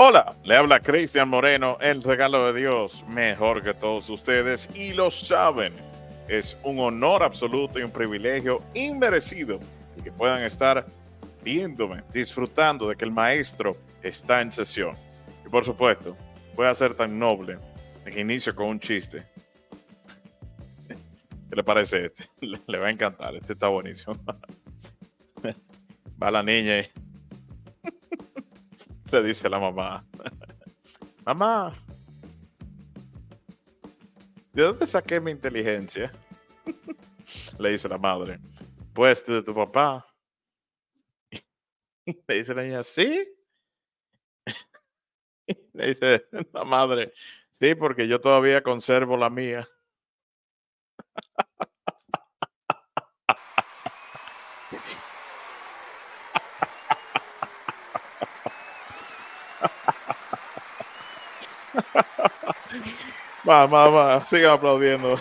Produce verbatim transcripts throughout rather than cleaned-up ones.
Hola, le habla Cristian Moreno, el regalo de Dios, mejor que todos ustedes, y lo saben. Es un honor absoluto y un privilegio inmerecido el que puedan estar viéndome, disfrutando de que el maestro está en sesión. Y por supuesto, voy a ser tan noble de que inicio con un chiste. ¿Qué le parece este? Le, le va a encantar, este está buenísimo. Va la niña y le dice a la mamá: mamá, ¿de dónde saqué mi inteligencia? Le dice la madre: pues de tu papá. Le dice la niña: ¿sí? Le dice la madre: sí, porque yo todavía conservo la mía. Va, va, va, sigan aplaudiendo.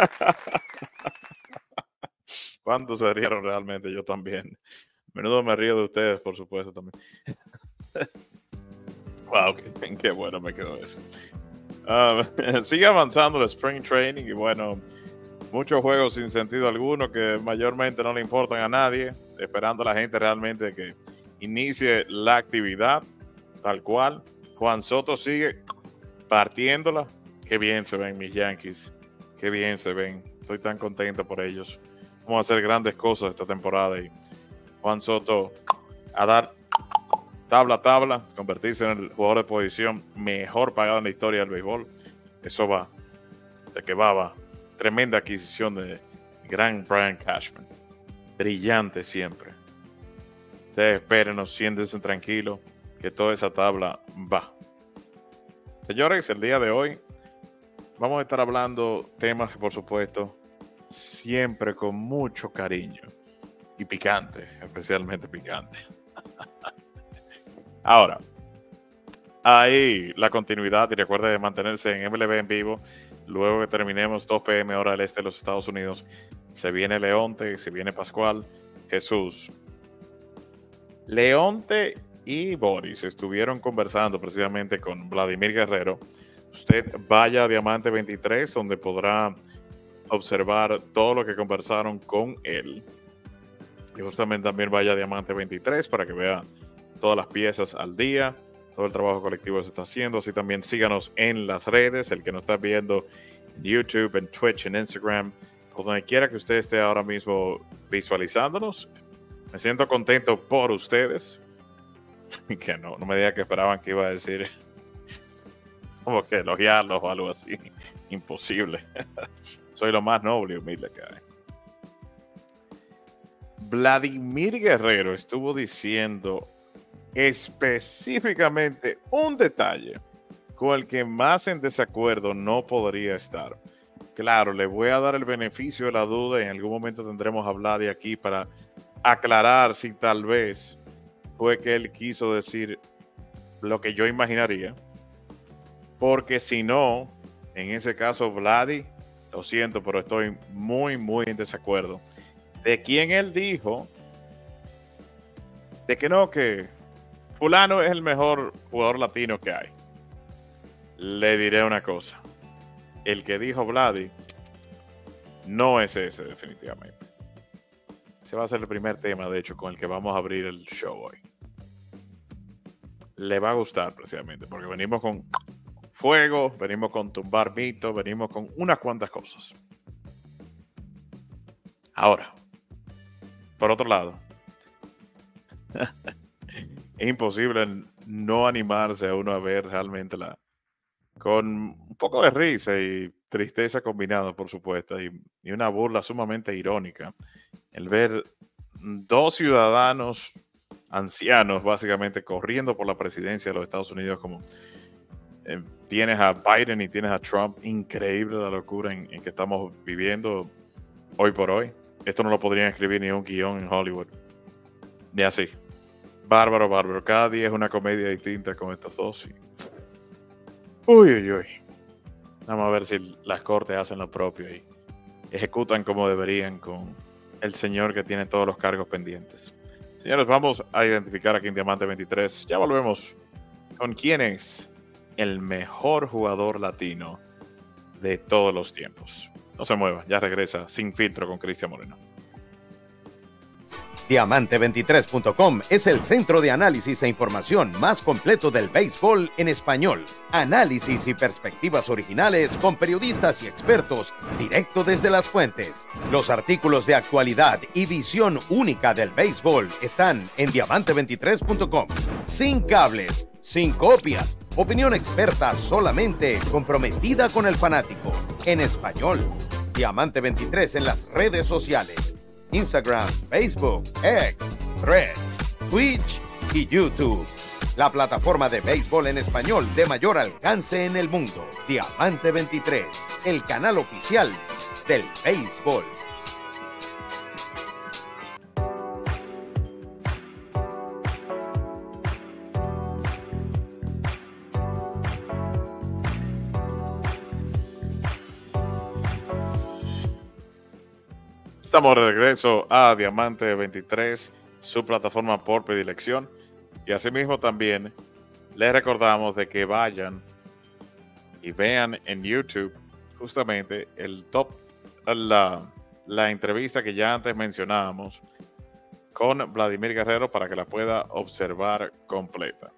¿Cuántos se rieron realmente? Yo también. Menudo me río de ustedes, por supuesto, también. Wow, qué, qué bueno me quedó eso. Uh, sigue avanzando el Spring Training y bueno, muchos juegos sin sentido alguno que mayormente no le importan a nadie, esperando a la gente realmente que inicie la actividad tal cual. Juan Soto sigue partiéndola. Qué bien se ven mis Yankees. Qué bien se ven. Estoy tan contento por ellos. Vamos a hacer grandes cosas esta temporada y Juan Soto a dar tabla a tabla, convertirse en el jugador de posición mejor pagado en la historia del béisbol. Eso va, de que va, va. Tremenda adquisición de gran Brian Cashman. Brillante siempre. Ustedes espérenos, siéntense tranquilos, que toda esa tabla va. Señores, el día de hoy vamos a estar hablando temas que, por supuesto, siempre con mucho cariño y picante, especialmente picante. Ahora, ahí la continuidad, y recuerde de mantenerse en M L B en vivo. Luego que terminemos dos pe eme hora del este de los Estados Unidos, se viene Leonte, se viene Pascual, Jesús. Leonte y Boris estuvieron conversando precisamente con Vladimir Guerrero. Usted vaya a Diamante veintitrés, donde podrá observar todo lo que conversaron con él. Y justamente también vaya a Diamante veintitrés para que vea todas las piezas al día, todo el trabajo colectivo que se está haciendo. Así también síganos en las redes, el que nos está viendo en YouTube, en Twitch, en Instagram, por donde quiera que usted esté ahora mismo visualizándonos. Me siento contento por ustedes. Que no, no me diga que esperaban que iba a decir como que elogiarlos o algo así. Imposible. Soy lo más noble y humilde que hay. Vladimir Guerrero estuvo diciendo específicamente un detalle con el que más en desacuerdo no podría estar. Claro, le voy a dar el beneficio de la duda y en algún momento tendremos a Vladi aquí para aclarar si tal vez fue que él quiso decir lo que yo imaginaría. Porque si no, en ese caso, Vladi, lo siento, pero estoy muy, muy en desacuerdo. De quien él dijo de que no, que fulano es el mejor jugador latino que hay. Le diré una cosa. El que dijo Vladi no es ese definitivamente. Ese va a ser el primer tema, de hecho, con el que vamos a abrir el show hoy. Le va a gustar precisamente, porque venimos con fuego, venimos con tumbar mitos, venimos con unas cuantas cosas. Ahora, por otro lado, es imposible no animarse a uno a ver realmente la, con un poco de risa y tristeza combinada, por supuesto, y, y una burla sumamente irónica, el ver dos ciudadanos ancianos básicamente corriendo por la presidencia de los Estados Unidos, como eh, tienes a Biden y tienes a Trump. Increíble la locura en, en que estamos viviendo hoy por hoy. Esto no lo podrían escribir ni un guión en Hollywood, ni así. Bárbaro, bárbaro. Cada día es una comedia distinta con estos dos. Y... Uy, uy, uy. Vamos a ver si las cortes hacen lo propio y ejecutan como deberían con el señor que tiene todos los cargos pendientes. Señores, vamos a identificar aquí en Diamante veintitrés. Ya volvemos con quién es el mejor jugador latino de todos los tiempos. No se mueva, ya regresa Sin Filtro con Cristian Moreno. Diamante veintitrés punto com es el centro de análisis e información más completo del béisbol en español. Análisis y perspectivas originales con periodistas y expertos directo desde las fuentes. Los artículos de actualidad y visión única del béisbol están en Diamante veintitrés punto com. Sin cables, sin copias. Opinión experta solamente comprometida con el fanático. En español. Diamante veintitrés en las redes sociales. Instagram, Facebook, X, Threads, Twitch y YouTube. La plataforma de béisbol en español de mayor alcance en el mundo. Diamante veintitrés, el canal oficial del béisbol. Estamos de regreso a Diamante veintitrés, su plataforma por predilección. Y asimismo también les recordamos de que vayan y vean en YouTube justamente el top, la, la entrevista que ya antes mencionábamos con Vladimir Guerrero para que la pueda observar completa.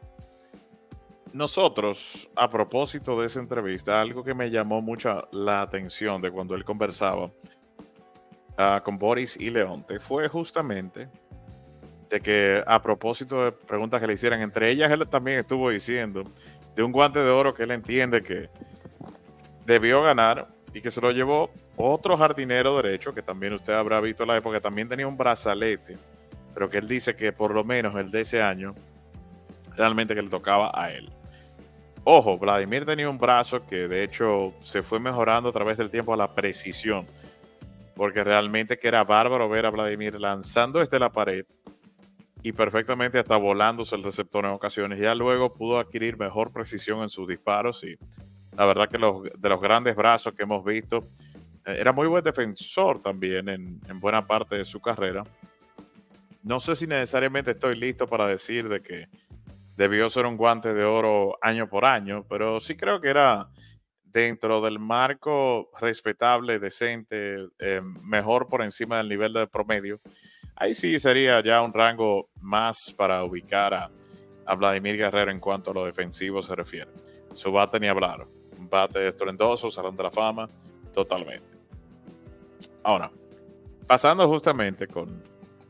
Nosotros, a propósito de esa entrevista, algo que me llamó mucho la atención de cuando él conversaba Uh, con Boris y Leonte fue justamente de que, a propósito de preguntas que le hicieran, entre ellas él también estuvo diciendo de un guante de oro que él entiende que debió ganar y que se lo llevó otro jardinero derecho que también usted habrá visto en la época, que también tenía un brazalete, pero que él dice que por lo menos el de ese año realmente que le tocaba a él. Ojo, Vladimir tenía un brazo que de hecho se fue mejorando a través del tiempo a la precisión, porque realmente que era bárbaro ver a Vladimir lanzando desde la pared y perfectamente hasta volándose el receptor en ocasiones. Ya luego pudo adquirir mejor precisión en sus disparos y la verdad que los, de los grandes brazos que hemos visto, eh, era muy buen defensor también en, en buena parte de su carrera. No sé si necesariamente estoy listo para decir de que debió ser un guante de oro año por año, pero sí creo que era dentro del marco respetable, decente, eh, mejor por encima del nivel del promedio. Ahí sí sería ya un rango más para ubicar a, a Vladimir Guerrero en cuanto a lo defensivo se refiere. Su bate ni hablar. Un bate estruendoso, salón de la fama, totalmente. Ahora, pasando justamente con...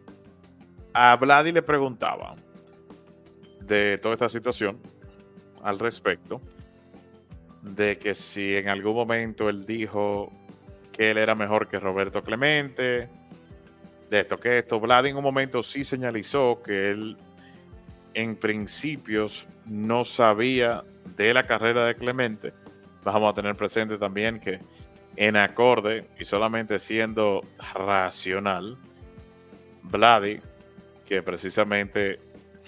A Vladi le preguntaba de toda esta situación al respecto, de que si en algún momento él dijo que él era mejor que Roberto Clemente, de esto que esto. Vlad en un momento sí señalizó que él en principios no sabía de la carrera de Clemente. Vamos a tener presente también que en acorde y solamente siendo racional, Vladi, que precisamente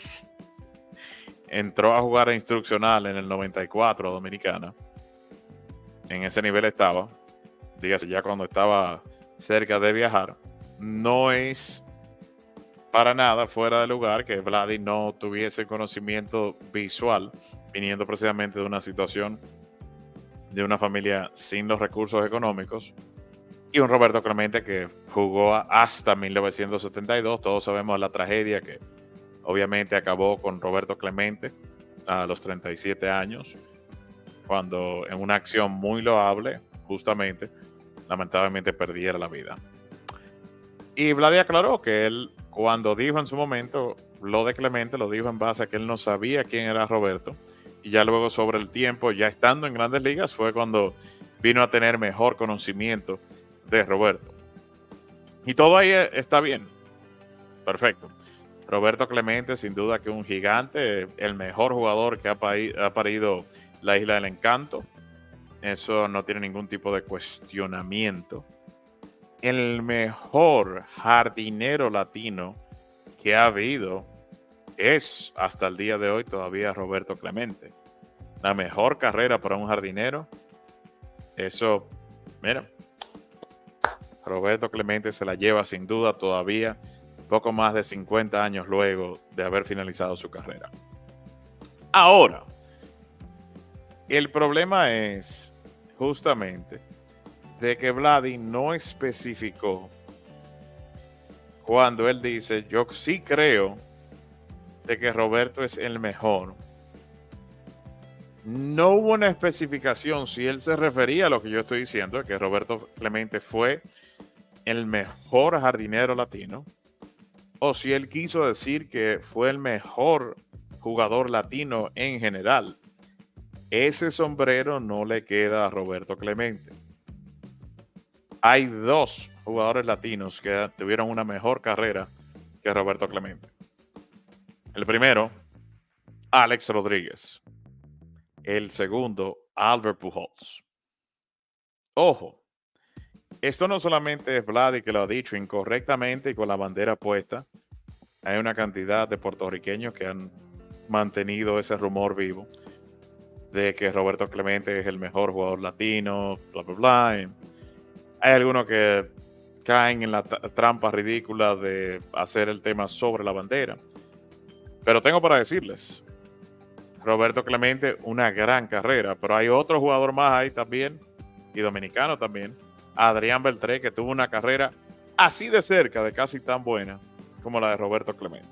entró a jugar a instruccional en el noventa y cuatro a Dominicana. En ese nivel estaba, dígase ya cuando estaba cerca de viajar. No es para nada fuera de lugar que Vladi no tuviese conocimiento visual, viniendo precisamente de una situación de una familia sin los recursos económicos, y un Roberto Clemente que jugó hasta mil novecientos setenta y dos. Todos sabemos la tragedia que obviamente acabó con Roberto Clemente a los treinta y siete años, cuando en una acción muy loable, justamente, lamentablemente perdiera la vida. Y Vladi aclaró que él, cuando dijo en su momento lo de Clemente, lo dijo en base a que él no sabía quién era Roberto, y ya luego sobre el tiempo, ya estando en Grandes Ligas, fue cuando vino a tener mejor conocimiento de Roberto. Y todo ahí está bien. Perfecto. Roberto Clemente, sin duda que un gigante, el mejor jugador que ha, pari- ha parido la Isla del Encanto. Eso no tiene ningún tipo de cuestionamiento. El mejor jardinero latino que ha habido es, hasta el día de hoy, todavía Roberto Clemente. La mejor carrera para un jardinero. Eso, mira, Roberto Clemente se la lleva sin duda todavía, poco más de cincuenta años luego de haber finalizado su carrera. Ahora, El problema es justamente de que Vladi no especificó cuando él dice, yo sí creo de que Roberto es el mejor. No hubo una especificación si él se refería a lo que yo estoy diciendo, que Roberto Clemente fue el mejor jardinero latino, o si él quiso decir que fue el mejor jugador latino en general. Ese sombrero no le queda a Roberto Clemente. Hay dos jugadores latinos que tuvieron una mejor carrera que Roberto Clemente. El primero, Alex Rodríguez. El segundo, Albert Pujols. Ojo, esto no solamente es Vladi que lo ha dicho incorrectamente y con la bandera puesta. Hay una cantidad de puertorriqueños que han mantenido ese rumor vivo de que Roberto Clemente es el mejor jugador latino, bla, bla, bla. Hay algunos que caen en la trampa ridícula de hacer el tema sobre la bandera. Pero tengo para decirles, Roberto Clemente, una gran carrera, pero hay otro jugador más ahí también, y dominicano también, Adrián Beltré, que tuvo una carrera así de cerca, de casi tan buena, como la de Roberto Clemente.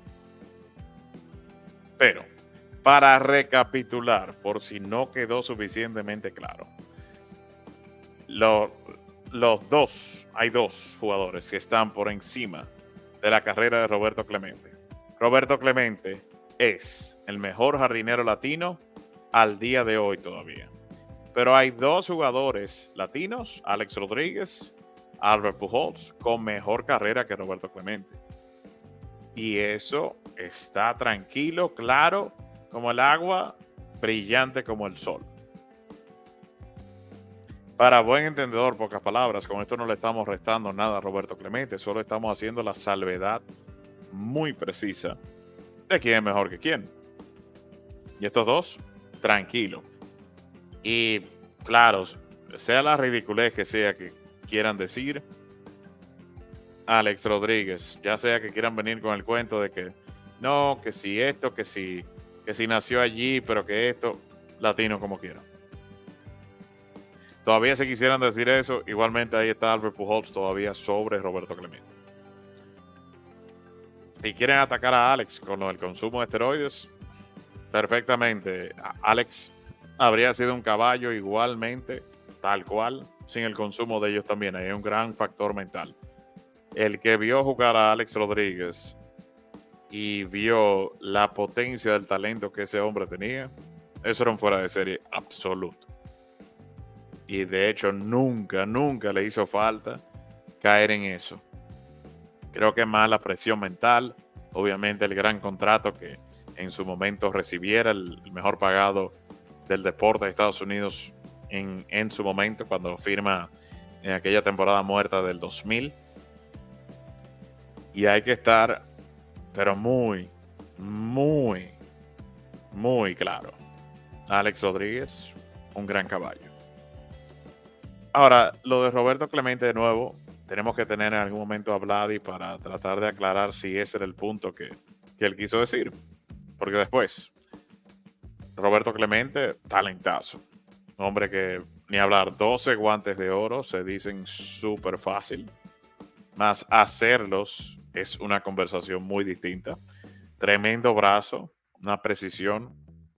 Pero, para recapitular, por si no quedó suficientemente claro, lo, los dos, hay dos jugadores que están por encima de la carrera de Roberto Clemente. Roberto Clemente es el mejor jardinero latino al día de hoy todavía. Pero hay dos jugadores latinos, Alex Rodríguez, Albert Pujols, con mejor carrera que Roberto Clemente. Y eso está tranquilo, claro, como el agua, brillante como el sol. Para buen entendedor, pocas palabras, con esto no le estamos restando nada a Roberto Clemente, solo estamos haciendo la salvedad muy precisa de quién es mejor que quién. Y estos dos, tranquilo. Y claro, sea la ridiculez que sea que quieran decir, Alex Rodríguez, ya sea que quieran venir con el cuento de que no, que si esto, que si, que si nació allí, pero que esto, latino como quiera. Todavía si quisieran decir eso, igualmente ahí está Albert Pujols todavía sobre Roberto Clemente. Si quieren atacar a Alex con lo del consumo de esteroides, perfectamente. Alex habría sido un caballo igualmente, tal cual, sin el consumo de ellos también. Hay un gran factor mental. El que vio jugar a Alex Rodríguez y vio la potencia del talento que ese hombre tenía, eso era un fuera de serie absoluto. Y de hecho nunca, nunca le hizo falta caer en eso. Creo que más la presión mental, obviamente el gran contrato que en su momento recibiera, el mejor pagado del deporte de Estados Unidos en, en su momento, cuando firma en aquella temporada muerta del dos mil. Y hay que estar, pero muy, muy, muy claro. Alex Rodríguez, un gran caballo. Ahora, lo de Roberto Clemente de nuevo, tenemos que tener en algún momento a Vladi para tratar de aclarar si ese era el punto que, que él quiso decir. Porque después, Roberto Clemente, talentazo. Hombre que, ni hablar, doce guantes de oro se dicen súper fácil. Más hacerlos es una conversación muy distinta. Tremendo brazo, una precisión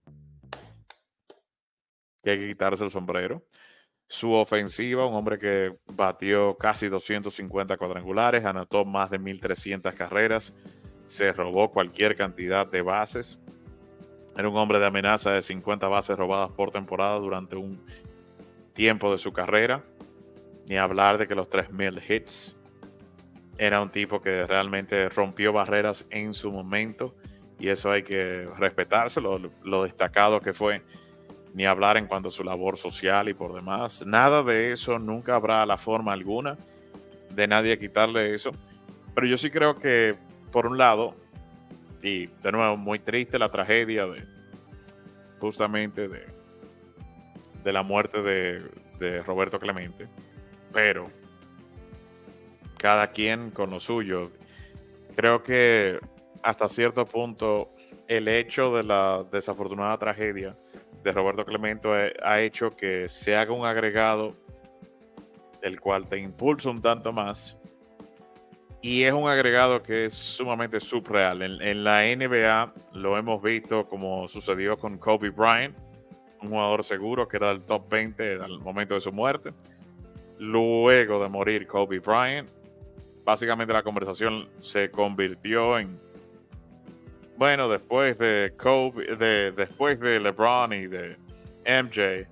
que hay que quitarse el sombrero. Su ofensiva, un hombre que batió casi doscientos cincuenta cuadrangulares, anotó más de mil trescientas carreras, se robó cualquier cantidad de bases. Era un hombre de amenaza de cincuenta bases robadas por temporada durante un tiempo de su carrera. Ni hablar de que los tres mil hits. Era un tipo que realmente rompió barreras en su momento y eso hay que respetárselo, lo, lo destacado que fue. Ni hablar en cuanto a su labor social y por demás. Nada de eso, nunca habrá la forma alguna de nadie quitarle eso. Pero yo sí creo que, por un lado, y de nuevo, muy triste la tragedia de justamente de, de la muerte de, de Roberto Clemente, pero cada quien con lo suyo. Creo que hasta cierto punto el hecho de la desafortunada tragedia de Roberto Clemente ha, ha hecho que se haga un agregado el cual te impulsa un tanto más, y es un agregado que es sumamente subreal. En, en la N B A lo hemos visto como sucedió con Kobe Bryant, un jugador seguro que era del top veinte al momento de su muerte. Luego de morir Kobe Bryant, básicamente la conversación se convirtió en, bueno, después de Kobe, de, después de LeBron y de M J,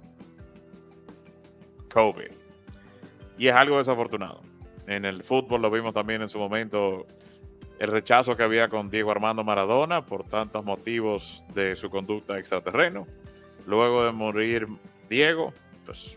Kobe. Y es algo desafortunado. En el fútbol lo vimos también en su momento, el rechazo que había con Diego Armando Maradona por tantos motivos de su conducta extraterreno. Luego de morir Diego, pues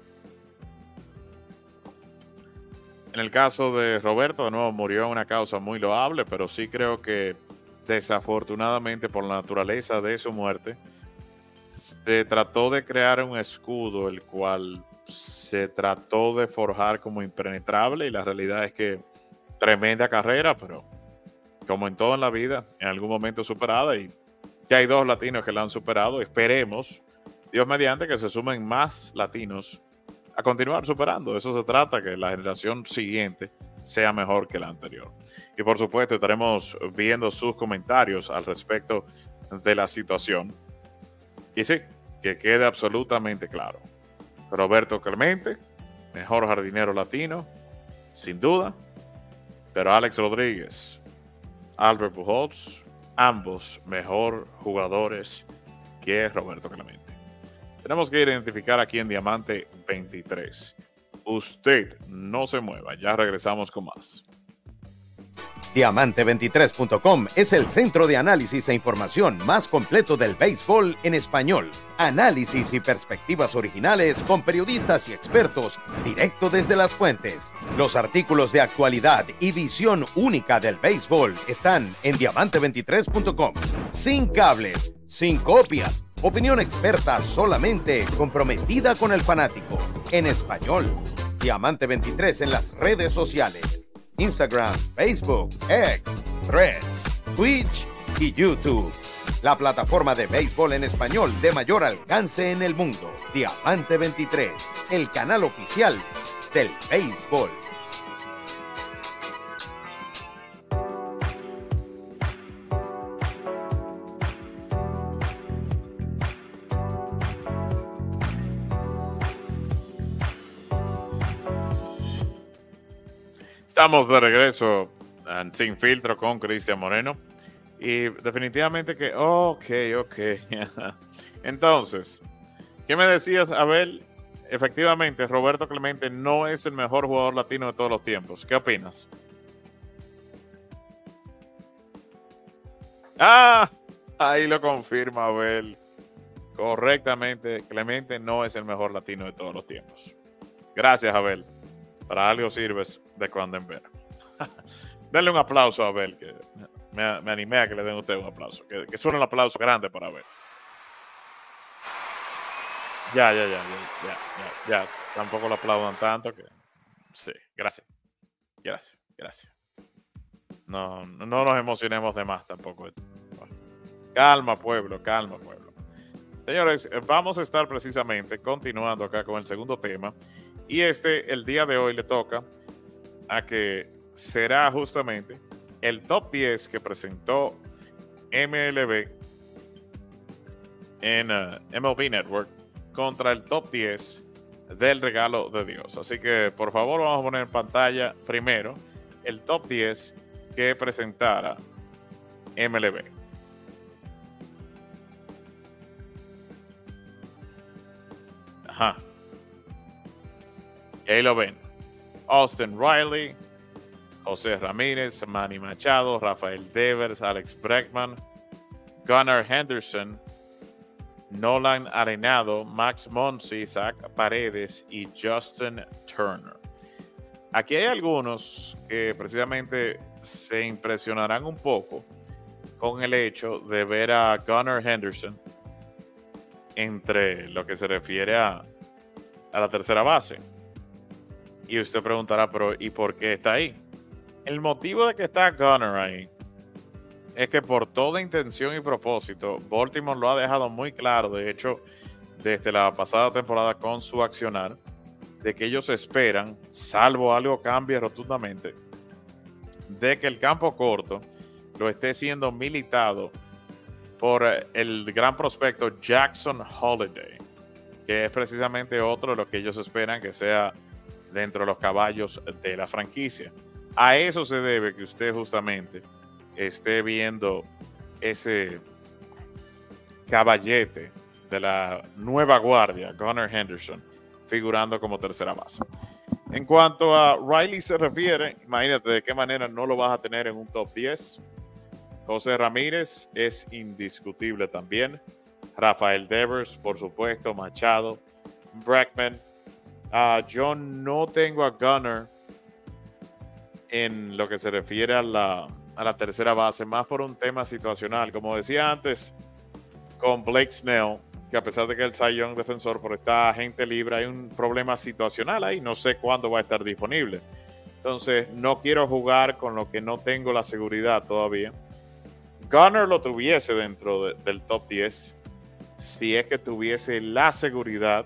en el caso de Roberto, de nuevo, murió en una causa muy loable, pero sí creo que desafortunadamente por la naturaleza de su muerte, se trató de crear un escudo el cual se trató de forjar como impenetrable, y la realidad es que tremenda carrera, pero como en todo en la vida, en algún momento superada, y ya hay dos latinos que la han superado. Esperemos, Dios mediante, que se sumen más latinos a continuar superando. De eso se trata, que la generación siguiente sea mejor que la anterior. Y por supuesto estaremos viendo sus comentarios al respecto de la situación. Y sí, que quede absolutamente claro: Roberto Clemente, mejor jardinero latino, sin duda, pero Alex Rodríguez, Albert Pujols, ambos mejor jugadores que Roberto Clemente. Tenemos que identificar aquí en Diamante veintitrés. Usted no se mueva, ya regresamos con más. Diamante veintitrés punto com es el centro de análisis e información más completo del béisbol en español. Análisis y perspectivas originales con periodistas y expertos directo desde las fuentes. Los artículos de actualidad y visión única del béisbol están en diamante veintitrés punto com. Sin cables, sin copias. Opinión experta solamente comprometida con el fanático. En español. Diamante veintitrés en las redes sociales: Instagram, Facebook, X, Threads, Twitch y YouTube. La plataforma de béisbol en español de mayor alcance en el mundo. Diamante veintitrés, el canal oficial del béisbol. Estamos de regreso en Sin Filtro con Cristian Moreno. Y definitivamente que, ok, ok. Entonces, ¿qué me decías, Abel? Efectivamente, Roberto Clemente no es el mejor jugador latino de todos los tiempos. ¿Qué opinas? Ah, ahí lo confirma Abel. Correctamente, Clemente no es el mejor latino de todos los tiempos. Gracias, Abel. Para algo sirves de cuando en vez. Denle un aplauso a Abel, que me, me animé a que le den a usted un aplauso. Que, que suene un aplauso grande para Abel. Ya, ya, ya, ya, ya, ya, ya. Tampoco lo aplaudan tanto que. Sí, gracias. Gracias, gracias. No, no nos emocionemos de más tampoco. Calma, pueblo, calma, pueblo. Señores, vamos a estar precisamente continuando acá con el segundo tema. Y este, el día de hoy, le toca a que será justamente el top diez que presentó M L B en uh, M L B Network contra el top diez del regalo de Dios. Así que, por favor, vamos a poner en pantalla primero el top diez que presentara M L B. Ajá. Y ahí lo ven: Austin Riley, José Ramírez, Manny Machado, Rafael Devers, Alex Bregman, Gunnar Henderson, Nolan Arenado, Max Muncy, Zach Paredes y Justin Turner. Aquí hay algunos que precisamente se impresionarán un poco con el hecho de ver a Gunnar Henderson entre lo que se refiere a, a la tercera base. Y usted preguntará, pero ¿y por qué está ahí? El motivo de que está Gunnar ahí es que por toda intención y propósito, Baltimore lo ha dejado muy claro. De hecho, desde la pasada temporada con su accionar, de que ellos esperan, salvo algo cambie rotundamente, de que el campo corto lo esté siendo militado por el gran prospecto Jackson Holliday, que es precisamente otro de lo que ellos esperan que sea dentro de los caballos de la franquicia. A eso se debe que usted justamente esté viendo ese caballete de la nueva guardia, Gunnar Henderson, figurando como tercera base. En cuanto a Riley se refiere, imagínate de qué manera no lo vas a tener en un top diez. José Ramírez es indiscutible también. Rafael Devers, por supuesto, Machado, Bregman. Uh, yo no tengo a Gunnar en lo que se refiere a la, a la tercera base, más por un tema situacional. Como decía antes, con Blake Snell, que a pesar de que el Cy Young defensor, por esta agente libre, hay un problema situacional ahí, no sé cuándo va a estar disponible. Entonces, no quiero jugar con lo que no tengo la seguridad todavía. Gunnar lo tuviese dentro de, del top diez, si es que tuviese la seguridad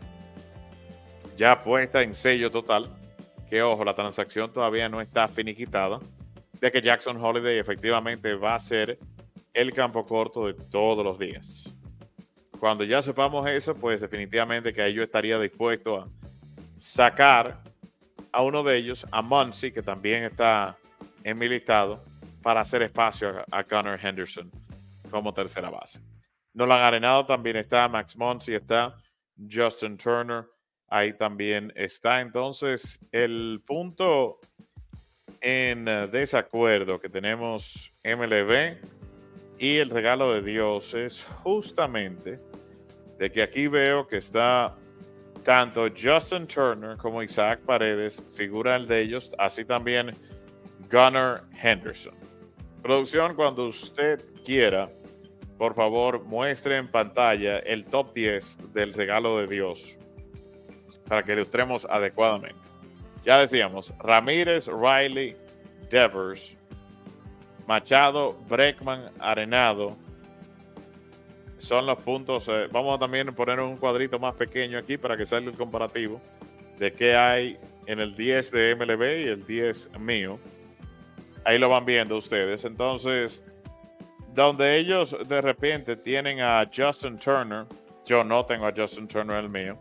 ya puesta en sello total, que ojo, la transacción todavía no está finiquitada, de que Jackson Holliday efectivamente va a ser el campo corto de todos los días. Cuando ya sepamos eso, pues definitivamente que ahí yo estaría dispuesto a sacar a uno de ellos, a Muncy, que también está en mi listado, para hacer espacio a, a Gunnar Henderson como tercera base. Nolan Arenado también está, Max Muncy está, Justin Turner ahí también está. Entonces, el punto en desacuerdo que tenemos M L B y el regalo de Dios es justamente de que aquí veo que está tanto Justin Turner como Isaac Paredes, figura el de ellos, así también Gunnar Henderson. Producción, cuando usted quiera, por favor, muestre en pantalla el top diez del regalo de Dios para que ilustremos adecuadamente. Ya decíamos, Ramírez, Riley, Devers, Machado, Bregman, Arenado. Son los puntos. Eh, vamos a también poner un cuadrito más pequeño aquí para que salga el comparativo de qué hay en el diez de M L B y el diez mío. Ahí lo van viendo ustedes. Entonces, donde ellos de repente tienen a Justin Turner, yo no tengo a Justin Turner en el mío.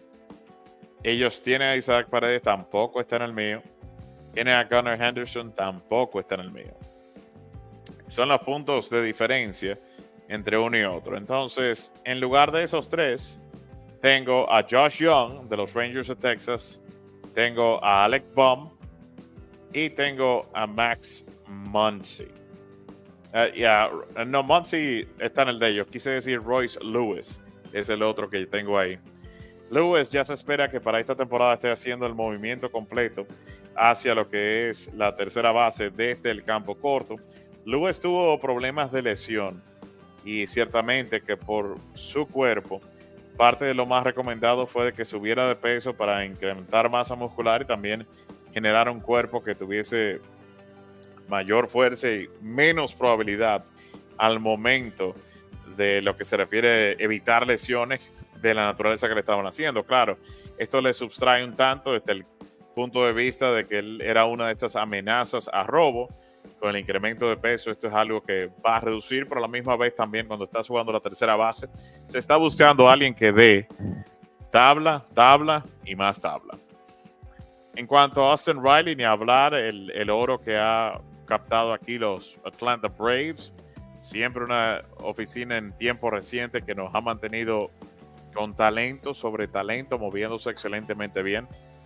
Ellos tienen a Isaac Paredes, tampoco está en el mío. Tienen a Gunnar Henderson, tampoco está en el mío. Son los puntos de diferencia entre uno y otro. Entonces, en lugar de esos tres, tengo a Josh Young de los Rangers de Texas, tengo a Alec Bohm y tengo a Max Muncy. Uh, yeah, no, Muncy está en el de ellos. Quise decir Royce Lewis, es el otro que tengo ahí. Lewis ya se espera que para esta temporada esté haciendo el movimiento completo hacia lo que es la tercera base desde el campo corto. Lewis tuvo problemas de lesión y ciertamente que por su cuerpo, parte de lo más recomendado fue de que subiera de peso para incrementar masa muscular y también generar un cuerpo que tuviese mayor fuerza y menos probabilidad al momento de lo que se refiere a evitar lesiones de la naturaleza que le estaban haciendo. Claro, esto le sustrae un tanto desde el punto de vista de que él era una de estas amenazas a robo. Con el incremento de peso, esto es algo que va a reducir, pero a la misma vez también cuando estás jugando la tercera base, se está buscando a alguien que dé tabla, tabla y más tabla. En cuanto a Austin Riley, ni hablar, el, el oro que ha captado aquí los Atlanta Braves, siempre una oficina en tiempo reciente que nos ha mantenido con talento sobre talento, moviéndose excelentemente bien.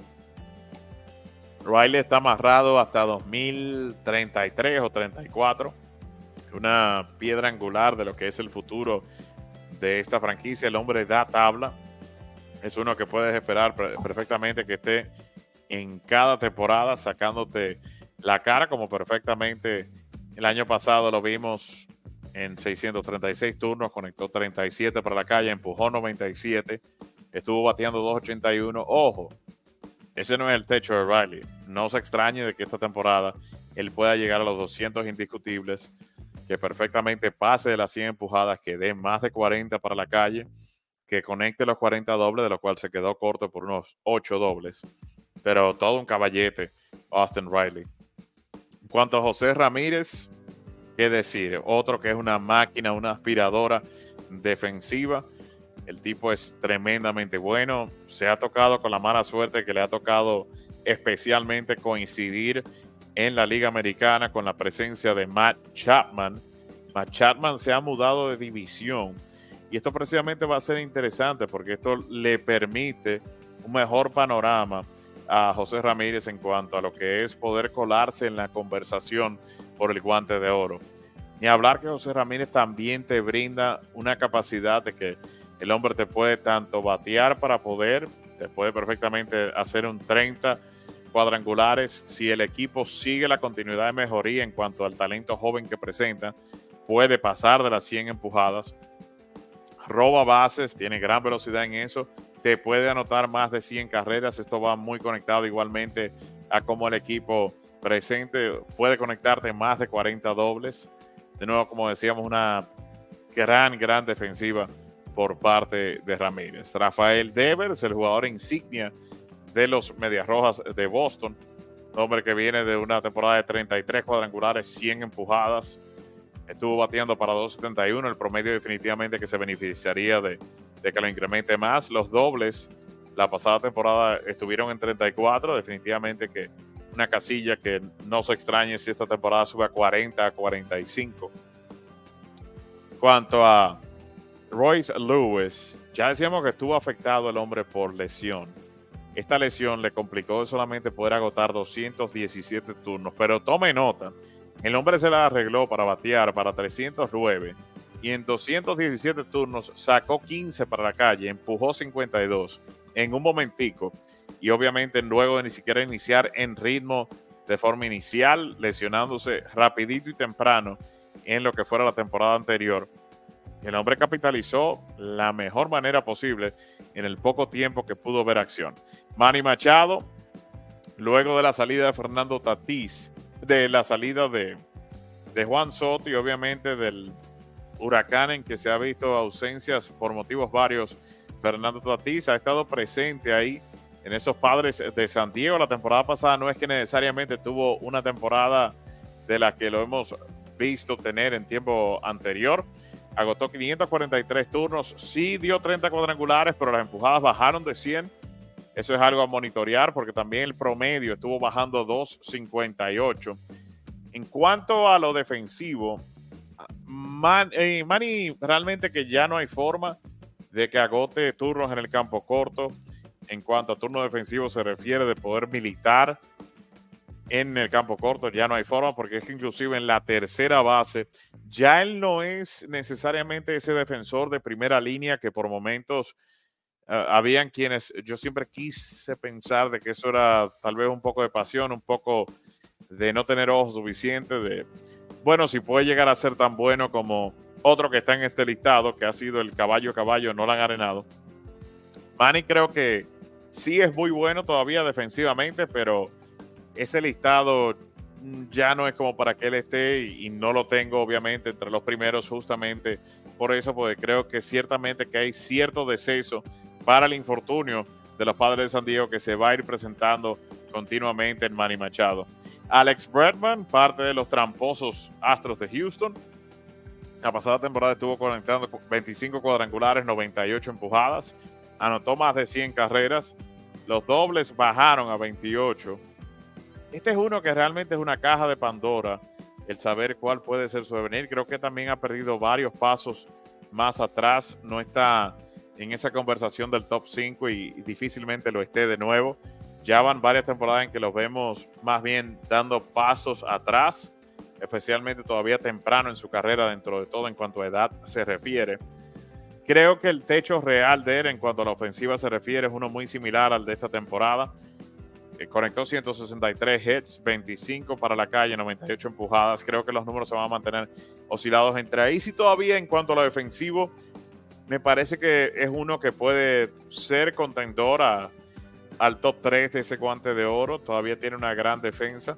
Riley está amarrado hasta dos mil treinta y tres o treinta y cuatro. Una piedra angular de lo que es el futuro de esta franquicia. El hombre da tabla. Es uno que puedes esperar perfectamente que esté en cada temporada sacándote la cara, como perfectamente el año pasado lo vimos en seiscientos treinta y seis turnos. Conectó treinta y siete para la calle, empujó noventa y siete. Estuvo bateando dos ochenta y uno. Ojo. Ese no es el techo de Riley. No se extrañe de que esta temporada él pueda llegar a los doscientos indiscutibles, que perfectamente pase de las cien empujadas, que dé más de cuarenta para la calle, que conecte los cuarenta dobles, de lo cual se quedó corto por unos ocho dobles. Pero todo un caballete, Austin Riley. En cuanto a José Ramírez, qué decir, otro que es una máquina, una aspiradora defensiva. El tipo es tremendamente bueno. Se ha tocado con la mala suerte que le ha tocado especialmente coincidir en la Liga Americana con la presencia de Matt Chapman. Matt Chapman se ha mudado de división y esto precisamente va a ser interesante porque esto le permite un mejor panorama a José Ramírez en cuanto a lo que es poder colarse en la conversación por el Guante de Oro. Ni hablar que José Ramírez también te brinda una capacidad de que el hombre te puede tanto batear para poder, te puede perfectamente hacer un treinta cuadrangulares. Si el equipo sigue la continuidad de mejoría en cuanto al talento joven que presenta, puede pasar de las cien empujadas. Roba bases, tiene gran velocidad en eso, te puede anotar más de cien carreras. Esto va muy conectado igualmente a cómo el equipo presente puede conectarte más de cuarenta dobles. De nuevo, como decíamos, una gran, gran defensiva por parte de Ramírez. Rafael Devers, el jugador insignia de los Medias Rojas de Boston, hombre que viene de una temporada de treinta y tres cuadrangulares, cien empujadas, estuvo bateando para dos setenta y uno, el promedio definitivamente que se beneficiaría de, de que lo incremente más. Los dobles la pasada temporada estuvieron en treinta y cuatro, definitivamente que una casilla que no se extrañe si esta temporada sube a cuarenta, a cuarenta y cinco. Cuanto a Royce Lewis, ya decíamos que estuvo afectado el hombre por lesión. Esta lesión le complicó solamente poder agotar doscientos diecisiete turnos, pero tome nota, el hombre se la arregló para batear para trescientos nueve y en doscientos diecisiete turnos sacó quince para la calle, empujó cincuenta y dos en un momentico y obviamente luego de ni siquiera iniciar en ritmo de forma inicial, lesionándose rapidito y temprano en lo que fuera la temporada anterior. El hombre capitalizó la mejor manera posible en el poco tiempo que pudo ver acción. Manny Machado, luego de la salida de Fernando Tatís, de la salida de, de Juan Soto y obviamente del huracán en que se ha visto ausencias por motivos varios, Fernando Tatís ha estado presente ahí en esos Padres de San Diego. La temporada pasada no es que necesariamente tuvo una temporada de la que lo hemos visto tener en tiempo anterior. Agotó quinientos cuarenta y tres turnos, sí dio treinta cuadrangulares, pero las empujadas bajaron de cien. Eso es algo a monitorear porque también el promedio estuvo bajando dos cincuenta y ocho. En cuanto a lo defensivo, Man, eh, Manny realmente que ya no hay forma de que agote turnos en el campo corto. En cuanto a turno defensivo se refiere de poder militar en el campo corto, ya no hay forma porque es que inclusive en la tercera base ya él no es necesariamente ese defensor de primera línea que por momentos uh, habían quienes yo siempre quise pensar de que eso era tal vez un poco de pasión, un poco de no tener ojos suficientes, de bueno, si puede llegar a ser tan bueno como otro que está en este listado, que ha sido el caballo caballo Nolan Arenado. Manny creo que sí es muy bueno todavía defensivamente, pero ese listado ya no es como para que él esté y, y no lo tengo obviamente entre los primeros justamente por eso, porque creo que ciertamente que hay cierto deceso para el infortunio de los Padres de San Diego que se va a ir presentando continuamente en Manny Machado. Alex Bregman, parte de los tramposos Astros de Houston. La pasada temporada estuvo conectando veinticinco cuadrangulares, noventa y ocho empujadas, anotó más de cien carreras, los dobles bajaron a veintiocho. Este es uno que realmente es una caja de Pandora, el saber cuál puede ser su devenir. Creo que también ha perdido varios pasos más atrás, no está en esa conversación del top cinco y difícilmente lo esté de nuevo. Ya van varias temporadas en que los vemos más bien dando pasos atrás, especialmente todavía temprano en su carrera dentro de todo en cuanto a edad se refiere. Creo que el techo real de él en cuanto a la ofensiva se refiere es uno muy similar al de esta temporada. Conectó ciento sesenta y tres hits, veinticinco para la calle, noventa y ocho empujadas. Creo que los números se van a mantener oscilados entre ahí. Sí, todavía en cuanto a lo defensivo, me parece que es uno que puede ser contendor a, al top tres de ese Guante de Oro. Todavía tiene una gran defensa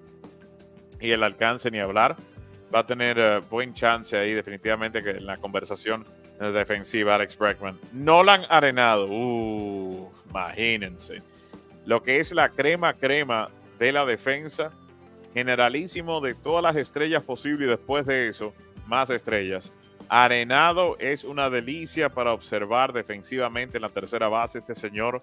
y el alcance ni hablar. Va a tener uh, buen chance ahí definitivamente que en la conversación en la defensiva, Alex Bregman. Nolan Arenado, uh, imagínense. Lo que es la crema crema de la defensa, generalísimo de todas las estrellas posibles y después de eso, más estrellas. Arenado es una delicia para observar defensivamente en la tercera base. Este señor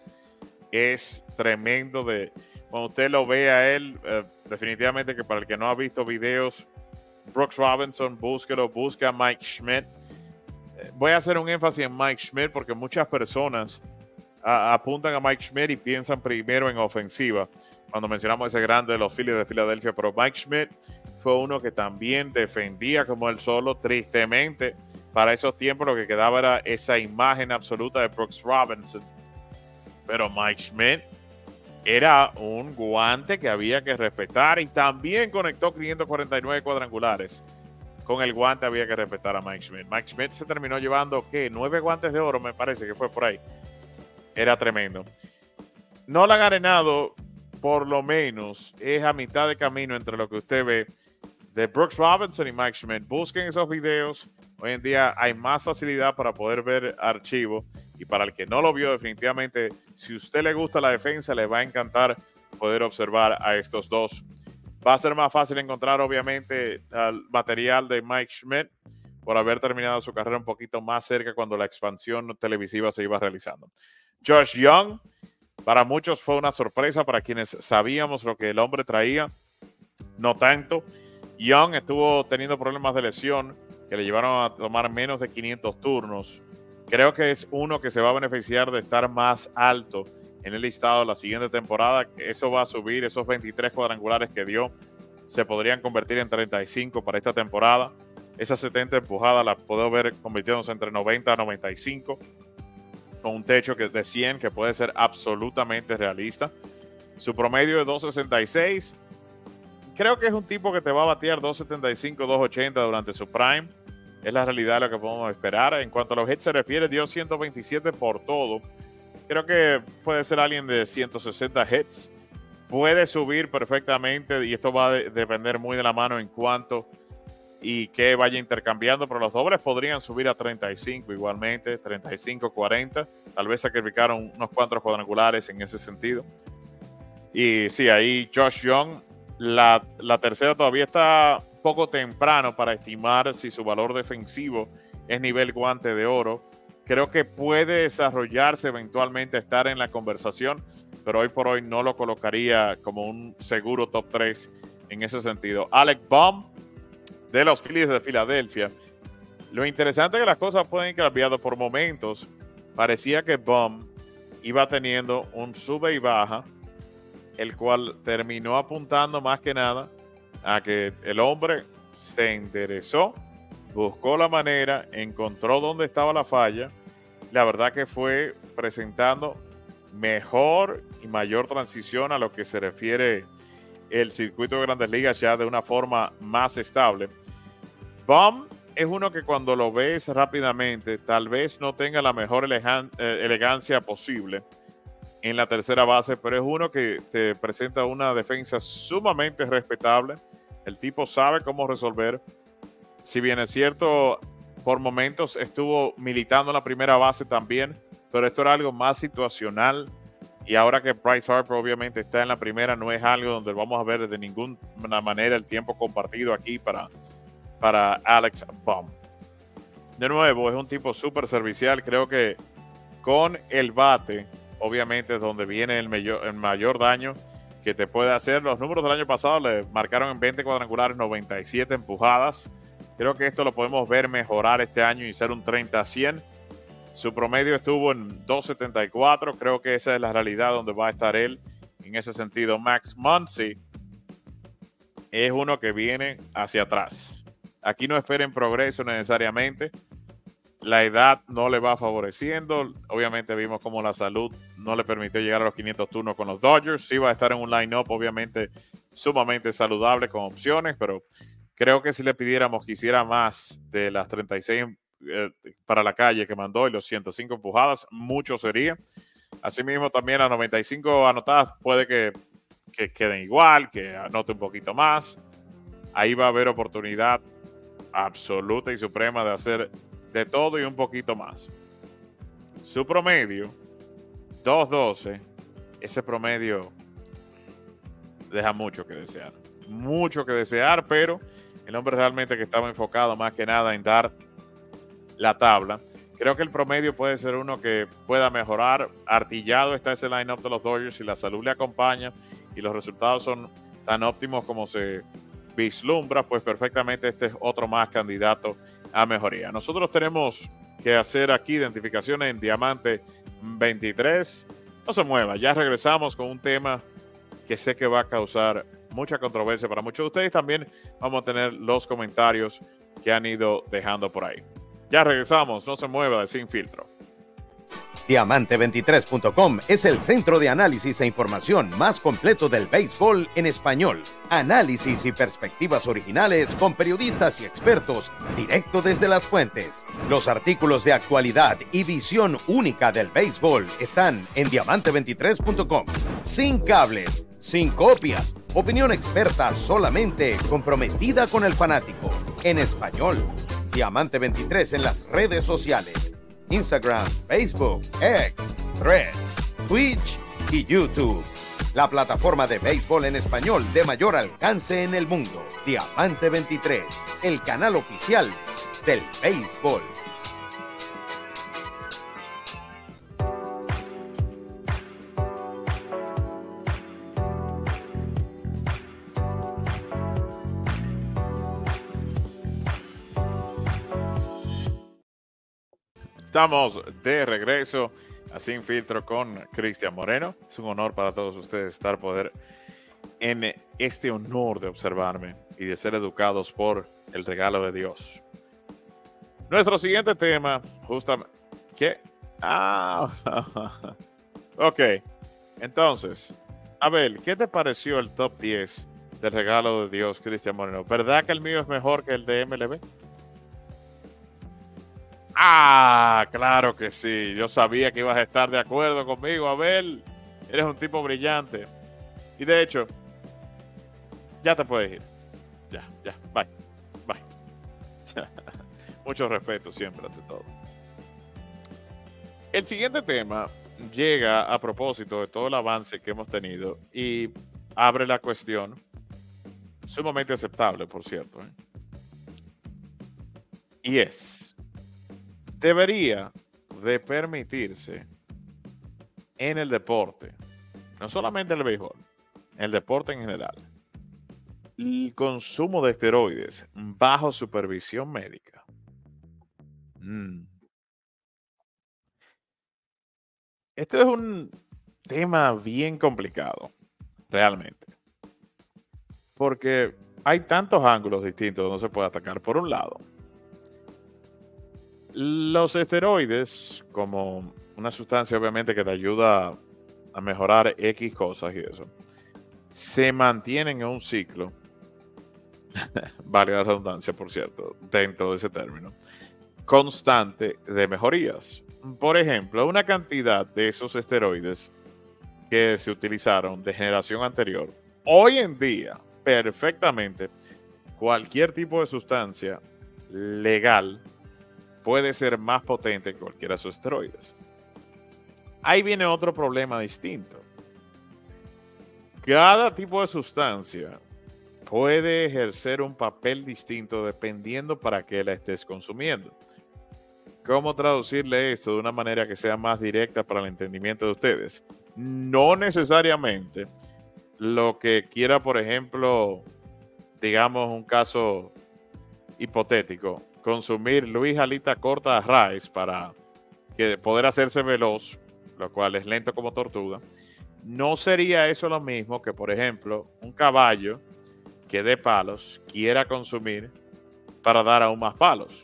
es tremendo. De, cuando usted lo ve a él, eh, definitivamente que para el que no ha visto videos, Brooks Robinson, búsquelo, busca a Mike Schmidt. Eh, voy a hacer un énfasis en Mike Schmidt porque muchas personas a, apuntan a Mike Schmidt y piensan primero en ofensiva cuando mencionamos ese grande de los Phillies de Filadelfia, pero Mike Schmidt fue uno que también defendía como él solo. Tristemente, para esos tiempos lo que quedaba era esa imagen absoluta de Brooks Robinson. Pero Mike Schmidt era un guante que había que respetar y también conectó quinientos cuarenta y nueve cuadrangulares. Con el guante había que respetar a Mike Schmidt. Mike Schmidt se terminó llevando, ¿qué? Nueve guantes de oro, me parece que fue por ahí. Era tremendo. Nolan Arenado, por lo menos, es a mitad de camino entre lo que usted ve de Brooks Robinson y Mike Schmidt. Busquen esos videos. Hoy en día hay más facilidad para poder ver archivos. Y para el que no lo vio, definitivamente, si a usted le gusta la defensa, le va a encantar poder observar a estos dos. Va a ser más fácil encontrar, obviamente, el material de Mike Schmidt por haber terminado su carrera un poquito más cerca cuando la expansión televisiva se iba realizando. Josh Young, para muchos fue una sorpresa, para quienes sabíamos lo que el hombre traía, no tanto. Young estuvo teniendo problemas de lesión que le llevaron a tomar menos de quinientos turnos. Creo que es uno que se va a beneficiar de estar más alto en el listado la siguiente temporada. Eso va a subir, esos veintitrés cuadrangulares que dio se podrían convertir en treinta y cinco para esta temporada. Esas setenta empujadas las puedo ver convirtiéndose entre noventa a noventa y cinco, con un techo que de cien que puede ser absolutamente realista. Su promedio de dos sesenta y seis. Creo que es un tipo que te va a batear dos setenta y cinco, dos ochenta durante su prime. Es la realidad de lo que podemos esperar. En cuanto a los hits se refiere, dio ciento veintisiete por todo. Creo que puede ser alguien de ciento sesenta hits. Puede subir perfectamente y esto va a de- depender muy de la mano en cuanto y que vaya intercambiando, pero los dobles podrían subir a treinta y cinco igualmente, treinta y cinco, cuarenta. Tal vez sacrificaron unos cuantos cuadrangulares en ese sentido. Y sí, ahí Josh Young, la, la tercera todavía está poco temprano para estimar si su valor defensivo es nivel guante de oro. Creo que puede desarrollarse eventualmente, estar en la conversación, pero hoy por hoy no lo colocaría como un seguro top tres en ese sentido. Alec Bohm, de los Phillies de Filadelfia. Lo interesante es que las cosas pueden cambiar por momentos. Parecía que Bohm iba teniendo un sube y baja, el cual terminó apuntando más que nada a que el hombre se enderezó, buscó la manera, encontró dónde estaba la falla. La verdad que fue presentando mejor y mayor transición a lo que se refiere el circuito de Grandes Ligas ya de una forma más estable. Bohm es uno que cuando lo ves rápidamente tal vez no tenga la mejor elegan- eh, elegancia posible en la tercera base, pero es uno que te presenta una defensa sumamente respetable. El tipo sabe cómo resolver. Si bien es cierto, por momentos estuvo militando en la primera base también, pero esto era algo más situacional. Y ahora que Bryce Harper obviamente está en la primera, no es algo donde vamos a ver de ninguna manera el tiempo compartido aquí para, para Alex Bohm. De nuevo, es un tipo súper servicial. Creo que con el bate, obviamente es donde viene el mayor, el mayor daño que te puede hacer. Los números del año pasado le marcaron en veinte cuadrangulares, noventa y siete empujadas. Creo que esto lo podemos ver mejorar este año y ser un treinta a cien. Su promedio estuvo en dos setenta y cuatro. Creo que esa es la realidad donde va a estar él en ese sentido. Max Muncy es uno que viene hacia atrás. Aquí no esperen progreso necesariamente. La edad no le va favoreciendo. Obviamente vimos cómo la salud no le permitió llegar a los quinientos turnos con los Dodgers. Sí va a estar en un line-up obviamente sumamente saludable con opciones, pero creo que si le pidiéramos que hiciera más de las treinta y seis eh, para la calle que mandó y los ciento cinco empujadas, mucho sería. Asimismo también las noventa y cinco anotadas puede que, que queden igual, que anote un poquito más. Ahí va a haber oportunidad absoluta y suprema de hacer de todo y un poquito más. Su promedio, dos doce, ese promedio deja mucho que desear. Mucho que desear, pero el hombre realmente que estaba enfocado más que nada en dar la tabla. Creo que el promedio puede ser uno que pueda mejorar. Artillado está ese line-up de los Dodgers y la salud le acompaña y los resultados son tan óptimos como se vislumbra, pues perfectamente este es otro más candidato a mejoría. Nosotros tenemos que hacer aquí identificaciones en Diamante veintitrés. No se mueva, ya regresamos con un tema que sé que va a causar mucha controversia para muchos de ustedes. También vamos a tener los comentarios que han ido dejando por ahí. Ya regresamos, no se mueva de Sin Filtro. Diamante veintitrés punto com es el centro de análisis e información más completo del béisbol en español. Análisis y perspectivas originales con periodistas y expertos directo desde las fuentes. Los artículos de actualidad y visión única del béisbol están en Diamante veintitrés punto com. Sin cables, sin copias, opinión experta solamente comprometida con el fanático. En español, Diamante veintitrés en las redes sociales. Instagram, Facebook, X, Threads, Twitch y YouTube. La plataforma de béisbol en español de mayor alcance en el mundo. Diamante veintitrés, el canal oficial del béisbol. Estamos de regreso a Sin Filtro con Cristian Moreno. Es un honor para todos ustedes estar poder en este honor de observarme y de ser educados por el regalo de Dios. Nuestro siguiente tema, justamente... ¿Qué? Ah, ok. Entonces, Abel, ¿qué te pareció el top diez del regalo de Dios, Cristian Moreno? ¿Verdad que el mío es mejor que el de M L B? Ah, claro que sí. Yo sabía que ibas a estar de acuerdo conmigo, Abel. Eres un tipo brillante. Y de hecho, ya te puedes ir. Ya, ya. Bye. Bye. Mucho respeto siempre ante todo. El siguiente tema llega a propósito de todo el avance que hemos tenido y abre la cuestión, sumamente aceptable, por cierto, ¿eh? Y es... debería de permitirse en el deporte, no solamente en el béisbol, en el deporte en general, el consumo de esteroides bajo supervisión médica. Mm. Este es un tema bien complicado, realmente, porque hay tantos ángulos distintos donde se puede atacar. Por un lado, los esteroides, como una sustancia obviamente que te ayuda a mejorar X cosas y eso, se mantienen en un ciclo, vale la redundancia, por cierto, dentro de ese término, constante de mejorías. Por ejemplo, una cantidad de esos esteroides que se utilizaron de generación anterior, hoy en día, perfectamente, cualquier tipo de sustancia legal puede ser más potente que cualquiera de esos esteroides. Ahí viene otro problema distinto. Cada tipo de sustancia puede ejercer un papel distinto dependiendo para qué la estés consumiendo. ¿Cómo traducirle esto de una manera que sea más directa para el entendimiento de ustedes? No necesariamente lo que quiera, por ejemplo, digamos un caso hipotético, consumir Luis Alita Corta Rice para que poder hacerse veloz, lo cual es lento como tortuga. No sería eso lo mismo que, por ejemplo, un caballo que dé palos quiera consumir para dar aún más palos.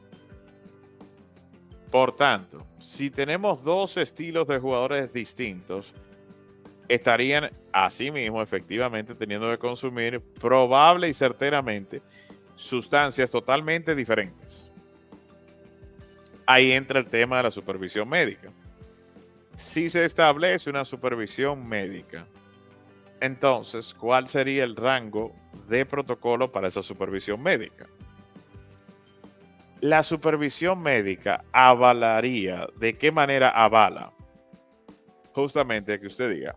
Por tanto, si tenemos dos estilos de jugadores distintos, estarían asimismo efectivamente teniendo que consumir probable y certeramente sustancias totalmente diferentes. Ahí entra el tema de la supervisión médica. Si se establece una supervisión médica, entonces, ¿cuál sería el rango de protocolo para esa supervisión médica? La supervisión médica avalaría. ¿De qué manera avala? Justamente que usted diga,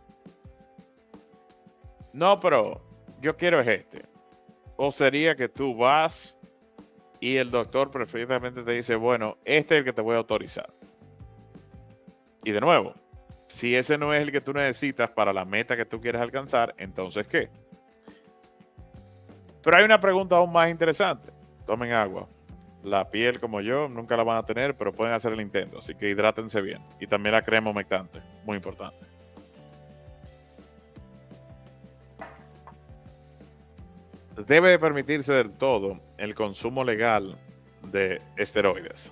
no, pero yo quiero es este. O sería que tú vas y el doctor perfectamente te dice, bueno, este es el que te voy a autorizar. Y de nuevo, si ese no es el que tú necesitas para la meta que tú quieres alcanzar, entonces ¿qué? Pero hay una pregunta aún más interesante. Tomen agua. La piel como yo nunca la van a tener, pero pueden hacer el intento. Así que hidrátense bien. Y también la crema humectante. Muy importante. Debe de permitirse del todo el consumo legal de esteroides.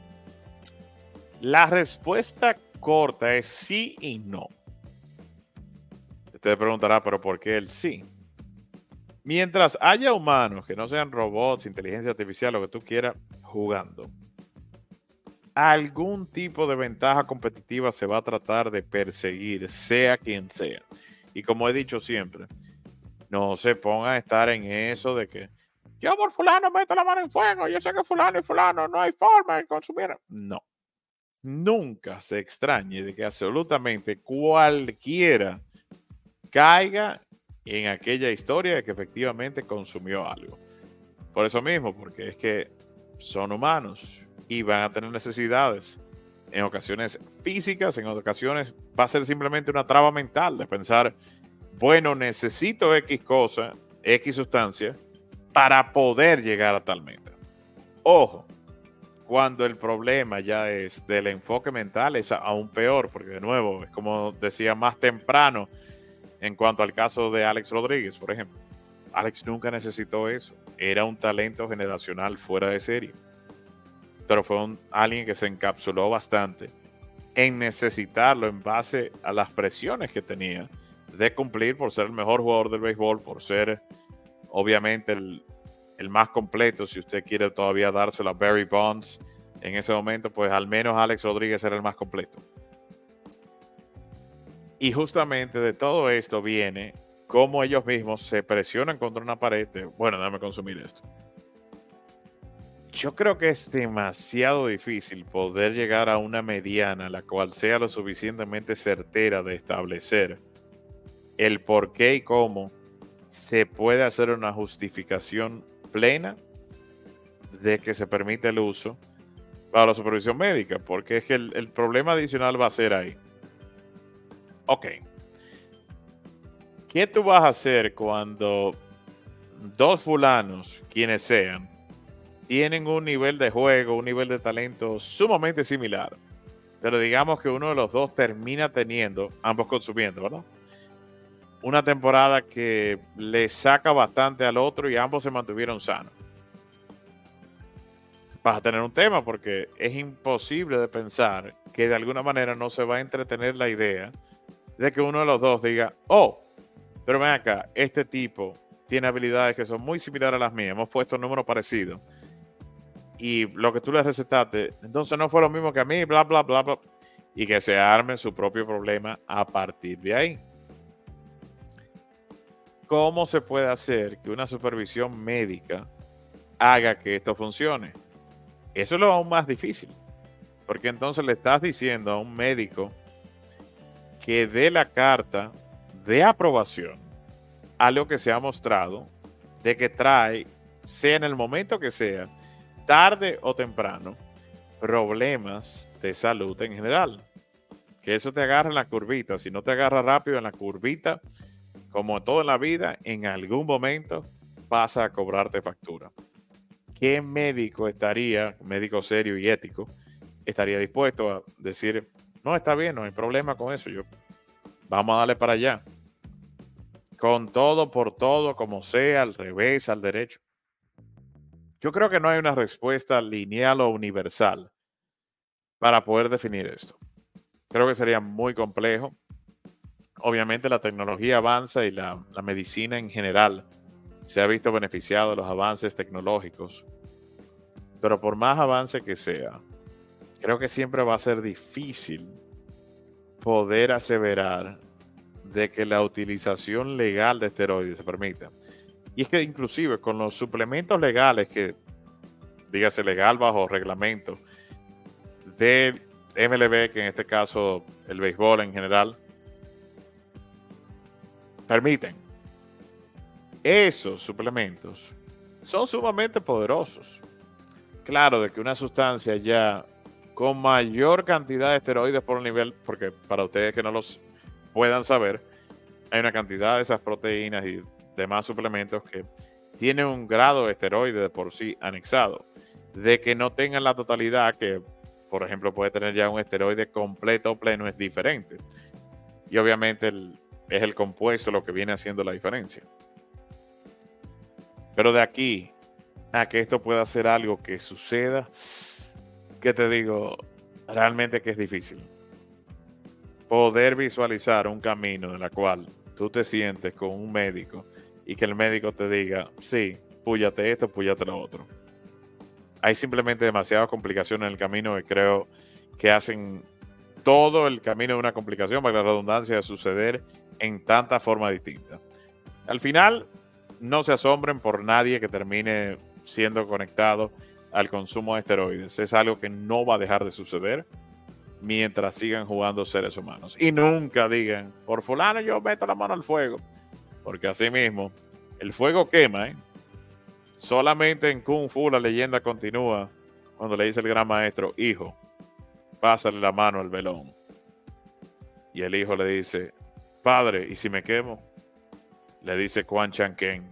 La respuesta corta es sí y no. Usted preguntará, pero ¿por qué el sí? Mientras haya humanos que no sean robots, inteligencia artificial, lo que tú quieras, jugando, algún tipo de ventaja competitiva se va a tratar de perseguir, sea quien sea. Y como he dicho siempre, no se pongan a estar en eso de que yo por fulano meto la mano en fuego, yo sé que fulano y fulano no hay forma de consumir. No. Nunca se extrañe de que absolutamente cualquiera caiga en aquella historia de que efectivamente consumió algo. Por eso mismo, porque es que son humanos y van a tener necesidades. En ocasiones físicas, en ocasiones va a ser simplemente una traba mental de pensar, bueno, necesito X cosa, X sustancia, para poder llegar a tal meta. Ojo, cuando el problema ya es del enfoque mental, es aún peor, porque de nuevo, es como decía más temprano, en cuanto al caso de Alex Rodríguez, por ejemplo. Alex nunca necesitó eso. Era un talento generacional fuera de serie. Pero fue un, alguien que se encapsuló bastante en necesitarlo en base a las presiones que tenía de cumplir por ser el mejor jugador del béisbol, por ser obviamente el, el más completo. Si usted quiere todavía dárselo a Barry Bonds en ese momento, pues al menos Alex Rodríguez era el más completo. Y justamente de todo esto viene cómo ellos mismos se presionan contra una pared de, bueno, déjame consumir esto. Yo creo que es demasiado difícil poder llegar a una mediana la cual sea lo suficientemente certera de establecer el por qué y cómo se puede hacer una justificación plena de que se permite el uso para la supervisión médica, porque es que el, el problema adicional va a ser ahí. Ok. ¿Qué tú vas a hacer cuando dos fulanos, quienes sean, tienen un nivel de juego, un nivel de talento sumamente similar? Pero digamos que uno de los dos termina teniendo, ambos consumiendo, ¿verdad? Una temporada que le saca bastante al otro y ambos se mantuvieron sanos. Vas a tener un tema porque es imposible de pensar que de alguna manera no se va a entretener la idea de que uno de los dos diga, oh, pero ven acá, este tipo tiene habilidades que son muy similares a las mías, hemos puesto números parecidos y lo que tú le recetaste, entonces no fue lo mismo que a mí, bla, bla, bla, bla, y que se arme su propio problema a partir de ahí. ¿Cómo se puede hacer que una supervisión médica haga que esto funcione? Eso es lo aún más difícil, porque entonces le estás diciendo a un médico que dé la carta de aprobación a lo que se ha mostrado de que trae, sea en el momento que sea, tarde o temprano, problemas de salud en general. Que eso te agarra en la curvita. Si no te agarra rápido en la curvita, como todo en la vida, en algún momento pasa a cobrarte factura. ¿Qué médico estaría, médico serio y ético, estaría dispuesto a decir, no, está bien, no hay problema con eso, yo vamos a darle para allá? Con todo, por todo, como sea, al revés, al derecho. Yo creo que no hay una respuesta lineal o universal para poder definir esto. Creo que sería muy complejo. Obviamente la tecnología avanza y la, la medicina en general se ha visto beneficiado de los avances tecnológicos. Pero por más avance que sea, creo que siempre va a ser difícil poder aseverar de que la utilización legal de esteroides se permita. Y es que inclusive con los suplementos legales que dígase legal bajo reglamento de M L B, que en este caso el béisbol en general, permiten. Esos suplementos son sumamente poderosos. Claro, de que una sustancia ya con mayor cantidad de esteroides por nivel, porque para ustedes que no los puedan saber, hay una cantidad de esas proteínas y demás suplementos que tienen un grado de esteroide de por sí anexado. De que no tengan la totalidad, que por ejemplo puede tener ya un esteroide completo o pleno, es diferente. Y obviamente el, es el compuesto lo que viene haciendo la diferencia. Pero de aquí a que esto pueda ser algo que suceda, ¿qué te digo? Realmente que es difícil. Poder visualizar un camino en el cual tú te sientes con un médico y que el médico te diga, sí, púyate esto, púyate lo otro. Hay simplemente demasiadas complicaciones en el camino que creo que hacen todo el camino de una complicación, para la redundancia, de suceder en tantas formas distintas. Al final, no se asombren por nadie que termine siendo conectado al consumo de esteroides. Es algo que no va a dejar de suceder mientras sigan jugando seres humanos. Y nunca digan, por fulano yo meto la mano al fuego. Porque así mismo, el fuego quema, ¿eh? Solamente en Kung Fu la leyenda continúa cuando le dice el gran maestro, hijo, pásale la mano al velón. Y el hijo le dice, padre, ¿y si me quemo? Le dice Quan Chan Ken,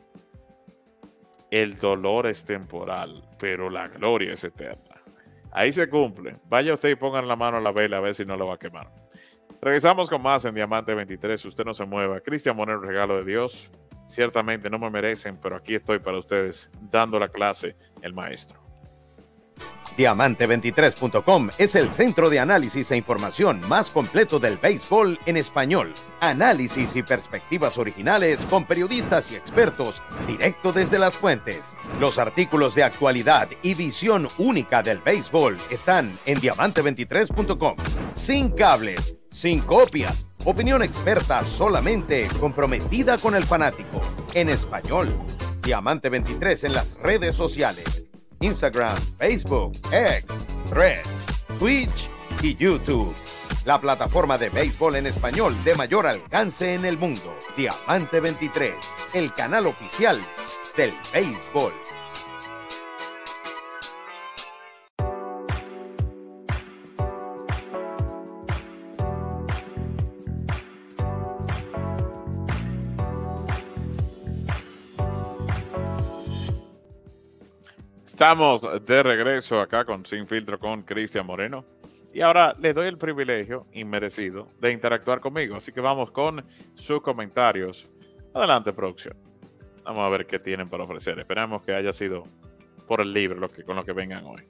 el dolor es temporal, pero la gloria es eterna. Ahí se cumple. Vaya usted y pongan la mano a la vela a ver si no lo va a quemar. Regresamos con más en Diamante veintitrés. Usted no se mueva. Cristian Monero, regalo de Dios. Ciertamente no me merecen, pero aquí estoy para ustedes, dando la clase, el maestro. Diamante veintitrés punto com es el centro de análisis e información más completo del béisbol en español. Análisis y perspectivas originales con periodistas y expertos directo desde las fuentes. Los artículos de actualidad y visión única del béisbol están en Diamante veintitrés punto com. Sin cables, sin copias. Opinión experta solamente comprometida con el fanático. En español. Diamante veintitrés en las redes sociales. Instagram, Facebook, X, Threads, Twitch y YouTube. La plataforma de béisbol en español de mayor alcance en el mundo. Diamante veintitrés, el canal oficial del béisbol. Estamos de regreso acá con Sin Filtro con Cristian Moreno. Y ahora le doy el privilegio inmerecido de interactuar conmigo. Así que vamos con sus comentarios. Adelante, producción. Vamos a ver qué tienen para ofrecer. Esperamos que haya sido por el libro lo que, con lo que vengan hoy.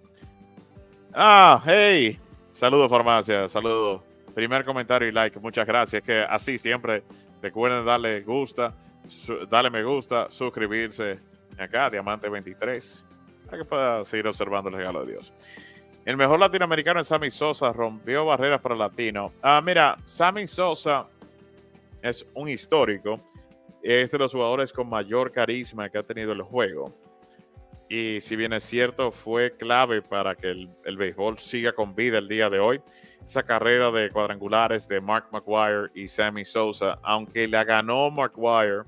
Ah, hey. Saludos, farmacia. Saludos. Primer comentario y like. Muchas gracias. Que así siempre recuerden darle gusta, su, darle me gusta, suscribirse acá, Diamante veintitrés. Para que pueda seguir observando el regalo de Dios. El mejor latinoamericano es Sammy Sosa, rompió barreras para el latino. Ah, mira, Sammy Sosa es un histórico. Es de los jugadores con mayor carisma que ha tenido el juego. Y si bien es cierto, fue clave para que el, el béisbol siga con vida el día de hoy. Esa carrera de cuadrangulares de Mark McGwire y Sammy Sosa, aunque la ganó McGwire,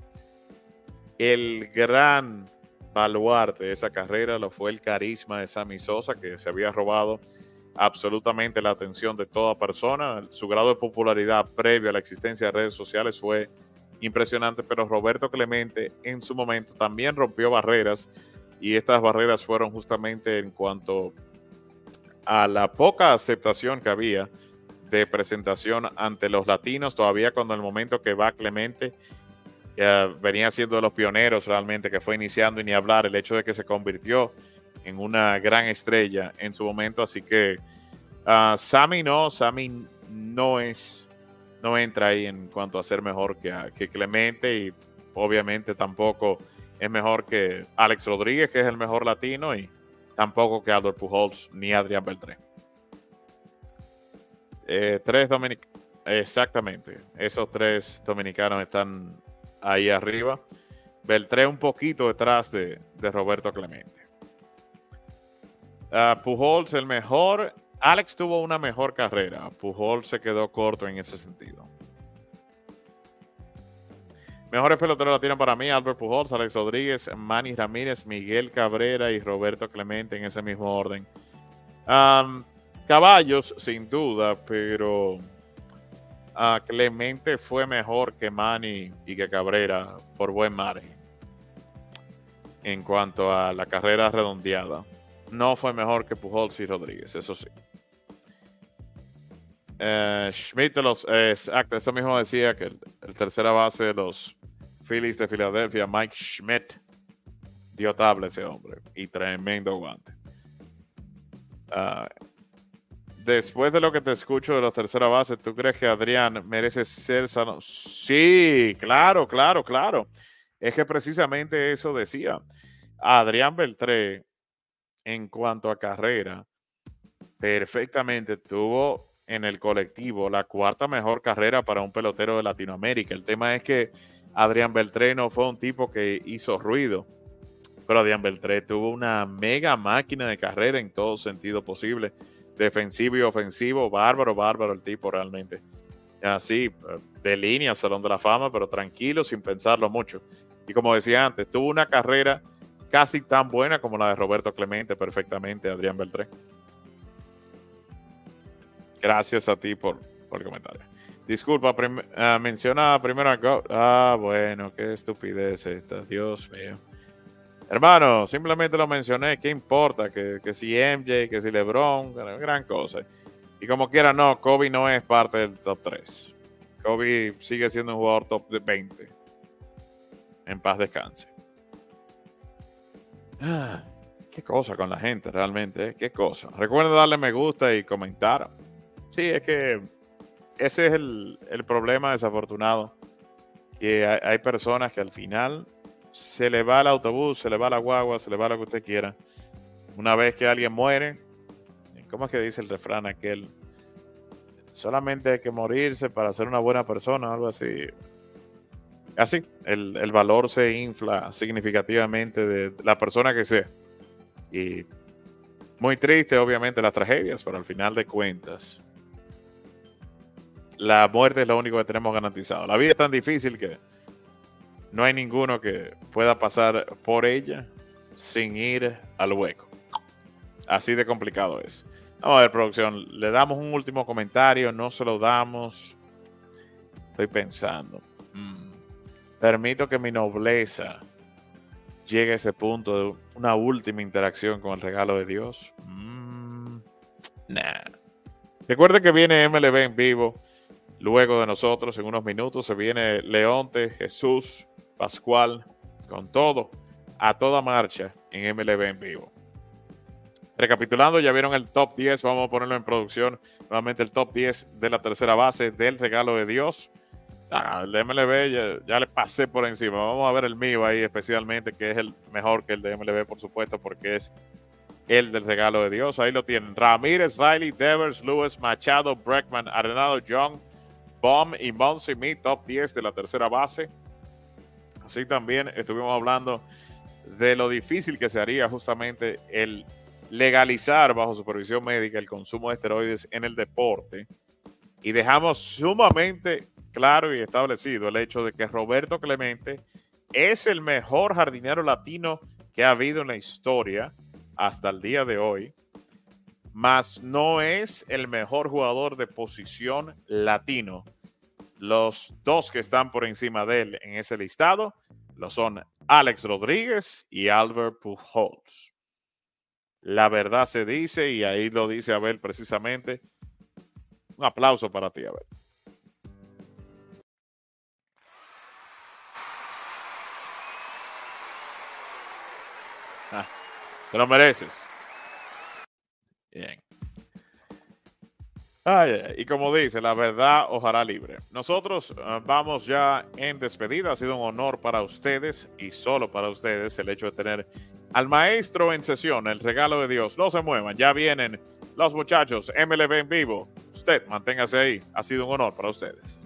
el gran baluarte de esa carrera lo fue el carisma de Sammy Sosa, que se había robado absolutamente la atención de toda persona. Su grado de popularidad previo a la existencia de redes sociales fue impresionante, pero Roberto Clemente en su momento también rompió barreras, y estas barreras fueron justamente en cuanto a la poca aceptación que había de presentación ante los latinos, todavía cuando en el momento que va Clemente Uh, venía siendo de los pioneros realmente, que fue iniciando, y ni hablar el hecho de que se convirtió en una gran estrella en su momento. Así que uh, Sammy no, Sammy no es, no entra ahí en cuanto a ser mejor que, que Clemente, y obviamente tampoco es mejor que Alex Rodríguez, que es el mejor latino, y tampoco que Albert Pujols ni Adrián Beltré. Eh, tres dominicanos, exactamente, esos tres dominicanos están ahí arriba. Beltré un poquito detrás de, de Roberto Clemente. Uh, Pujols el mejor. Alex tuvo una mejor carrera. Pujols se quedó corto en ese sentido. Mejores peloteros latinos para mí: Albert Pujols, Alex Rodríguez, Manny Ramírez, Miguel Cabrera y Roberto Clemente, en ese mismo orden. Um, Caballos, sin duda, pero uh, Clemente fue mejor que Manny y que Cabrera por buen margen. En cuanto a la carrera redondeada, no fue mejor que Pujols y Rodríguez, eso sí. Uh, Schmidt de los, eh, exacto, eso mismo decía que el, el tercera base de los Phillies de Filadelfia, Mike Schmidt, dio tabla ese hombre y tremendo guante. Uh, después de lo que te escucho de los tercera base, ¿tú crees que Adrián merece ser sano? Sí, claro, claro, claro. Es que precisamente eso decía. Adrián Beltré, en cuanto a carrera, perfectamente tuvo en el colectivo la cuarta mejor carrera para un pelotero de Latinoamérica. El tema es que Adrián Beltré no fue un tipo que hizo ruido, pero Adrián Beltré tuvo una mega máquina de carrera en todo sentido posible, defensivo y ofensivo, bárbaro, bárbaro el tipo realmente. Así, de línea, Salón de la Fama, pero tranquilo, sin pensarlo mucho. Y como decía antes, tuvo una carrera casi tan buena como la de Roberto Clemente, perfectamente, Adrián Beltré. Gracias a ti por, por el comentario. Disculpa, prim uh, menciona primero a Go. Ah, bueno, qué estupidez esta, Dios mío. Hermano, simplemente lo mencioné, ¿qué importa? Que, que si M J, que si LeBron, gran cosa. Y como quiera, no, Kobe no es parte del top tres. Kobe sigue siendo un jugador top de veinte. En paz descanse. Ah, qué cosa con la gente realmente, ¿eh? Qué cosa. Recuerden darle me gusta y comentar. Sí, es que ese es el, el problema desafortunado. Que hay, hay personas que al final se le va el autobús, se le va la guagua, se le va lo que usted quiera. Una vez que alguien muere, ¿cómo es que dice el refrán aquel? Solamente hay que morirse para ser una buena persona, algo así. Así, el, el valor se infla significativamente de la persona que sea. Y muy triste, obviamente, las tragedias, pero al final de cuentas, la muerte es lo único que tenemos garantizado. La vida es tan difícil que no hay ninguno que pueda pasar por ella sin ir al hueco. Así de complicado es. Vamos a ver, producción. Le damos un último comentario. No se lo damos. Estoy pensando. Mm. Permito que mi nobleza llegue a ese punto de una última interacción con el regalo de Dios. Mm. Nah. Recuerde que viene M L B en vivo. Luego de nosotros, en unos minutos, se viene Leonte, Jesús, Pascual, con todo, a toda marcha en M L B en vivo. Recapitulando, ya vieron el top diez, vamos a ponerlo en producción. Nuevamente el top diez de la tercera base del regalo de Dios. Ah, el de M L B ya, ya le pasé por encima. Vamos a ver el mío ahí especialmente, que es el mejor que el de M L B, por supuesto, porque es el del regalo de Dios. Ahí lo tienen. Ramírez, Riley, Devers, Lewis, Machado, Bregman, Arenado, Young, Baum y Muncy, mi top diez de la tercera base. Así también estuvimos hablando de lo difícil que se haría justamente el legalizar bajo supervisión médica el consumo de esteroides en el deporte. Y dejamos sumamente claro y establecido el hecho de que Roberto Clemente es el mejor jardinero latino que ha habido en la historia hasta el día de hoy, mas no es el mejor jugador de posición latino. Los dos que están por encima de él en ese listado lo son Alex Rodríguez y Albert Pujols. La verdad se dice, y ahí lo dice Abel precisamente. Un aplauso para ti, Abel. Ah, te lo mereces. Bien. Ay, ay, y como dice, la verdad os hará libre. Nosotros uh, vamos ya en despedida. Ha sido un honor para ustedes y solo para ustedes el hecho de tener al maestro en sesión, el regalo de Dios. No se muevan, ya vienen los muchachos M L B en vivo. Usted manténgase ahí. Ha sido un honor para ustedes.